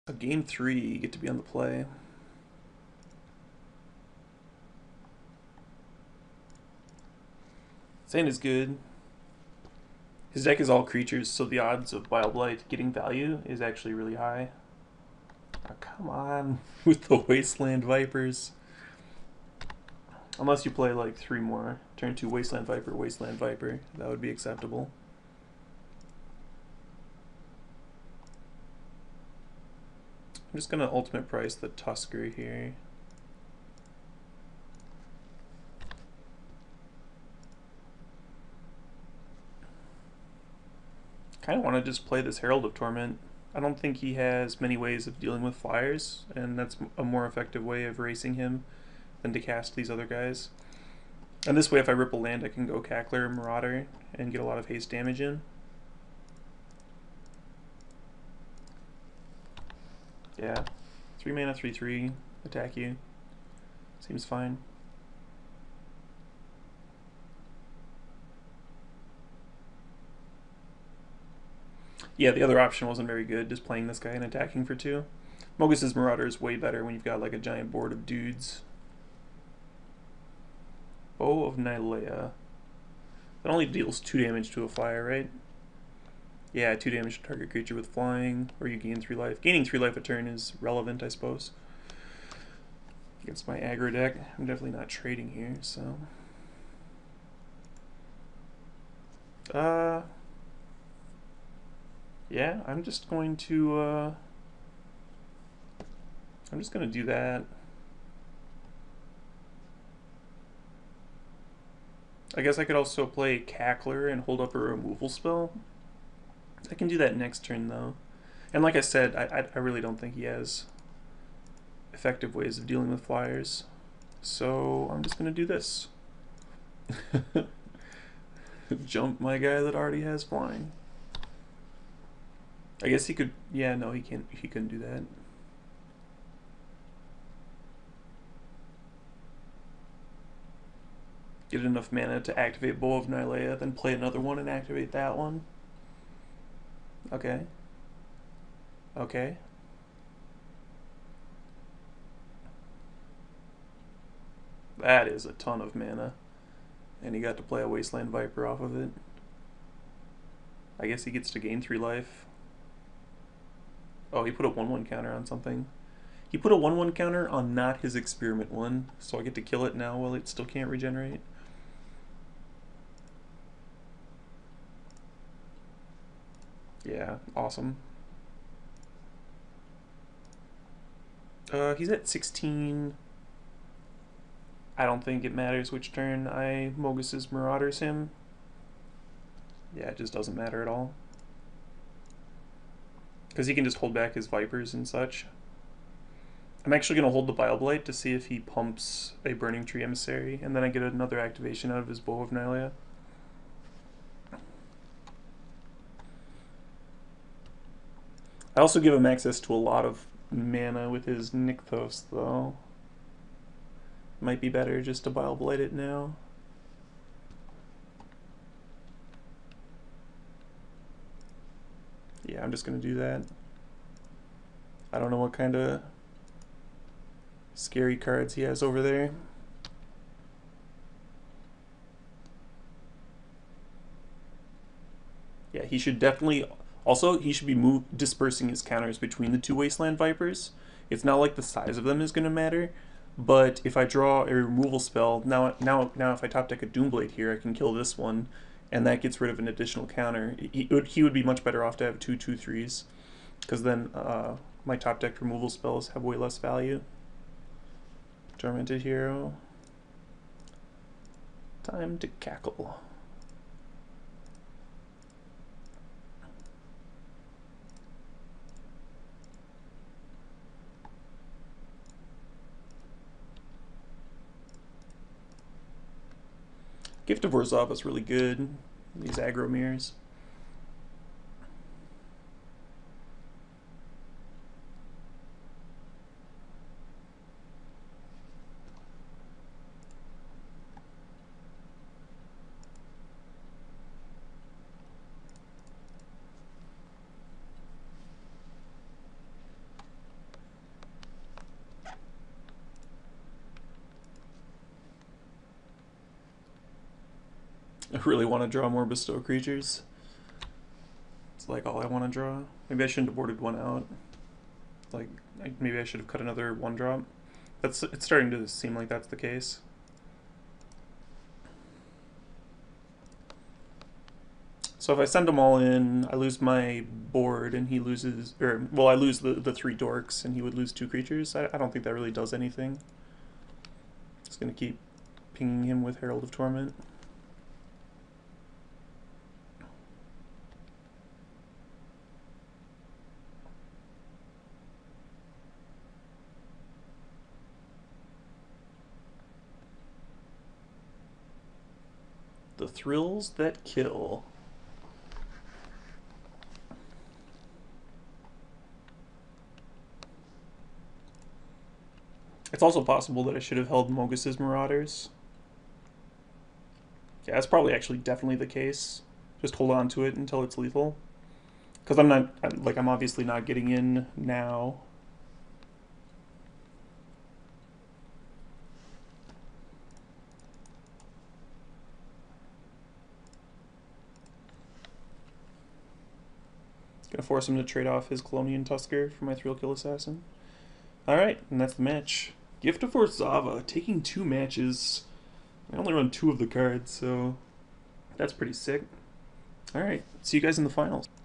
A game 3, you get to be on the play. Sand is good. His deck is all creatures, so the odds of Wild Blight getting value is actually really high. Oh, come on with the Wasteland Vipers. Unless you play like 3 more. Turn 2 Wasteland Viper, Wasteland Viper. That would be acceptable. I'm just going to ultimate price the Tusker here. Kind of want to just play this Herald of Torment. I don't think he has many ways of dealing with flyers, and that's a more effective way of racing him than to cast these other guys. And this way, if I ripple land, I can go Cackler or Marauder and get a lot of haste damage in. Yeah. 3 mana, 3/3, attack you. Seems fine. Yeah, the other option wasn't very good, just playing this guy and attacking for 2. Mogus's Marauder is way better when you've got like a giant board of dudes. Bow of Nylea. That only deals 2 damage to a flyer, right? Yeah, 2 damage to target creature with flying, or you gain 3 life. Gaining 3 life a turn is relevant, I suppose. Against my aggro deck, I'm definitely not trading here, so... Yeah, I'm just going to do that. I guess I could also play Cackler and hold up a removal spell. I can do that next turn, though. And like I said, I really don't think he has effective ways of dealing with flyers. So I'm just going to do this. Jump my guy that already has flying. I guess he could... Yeah, no, he can't. He couldn't do that. Get enough mana to activate Bow of Nylea, then play another one and activate that one. Okay. Okay. That is a ton of mana. And he got to play a Wasteland Viper off of it. I guess he gets to gain 3 life. Oh, he put a 1/1 counter on something. He put a 1/1 counter on not his experiment one, so I get to kill it now while it still can't regenerate. Yeah, awesome. He's at 16. I don't think it matters which turn I Mogus's Marauders him. Yeah, it just doesn't matter at all. Because he can just hold back his Vipers and such. I'm actually going to hold the Bile Blight to see if he pumps a Burning Tree Emissary, and then I get another activation out of his Bow of Nylea. I also give him access to a lot of mana with his Nykthos, though. Might be better just to Bile Blight it now. Yeah, I'm just going to do that. I don't know what kind of scary cards he has over there. Yeah, he should definitely... Also, he should be dispersing his counters between the 2 Wasteland Vipers. It's not like the size of them is going to matter, but if I draw a removal spell, now if I top deck a Doomblade here, I can kill this one, and that gets rid of an additional counter. He would be much better off to have 2 2/3s, because then my top deck removal spells have way less value. Tormented Hero. Time to cackle. Gift of Orzhov is really good. These aggro mirrors. I really want to draw more bestow creatures. It's like all I want to draw. Maybe I shouldn't have boarded one out. Like, maybe I should have cut another one drop. It's starting to seem like that's the case. So if I send them all in, I lose my board and he loses, or, well, I lose the 3 dorks and he would lose 2 creatures. I don't think that really does anything. Just gonna keep pinging him with Herald of Torment. The thrills that kill. It's also possible that I should have held Mogus's Marauders. Yeah, that's probably actually definitely the case. Just hold on to it until it's lethal. Because I'm obviously not getting in now. Gonna force him to trade off his Colonian Tusker for my Thrill Kill Assassin. Alright, and that's the match. Gift of Orzhova, taking 2 matches. I only run 2 of the cards, so that's pretty sick. Alright, see you guys in the finals.